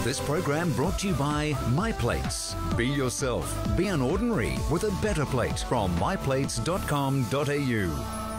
This program brought to you by My Plates. Be yourself. Be an ordinary with a better plate from myplates.com.au.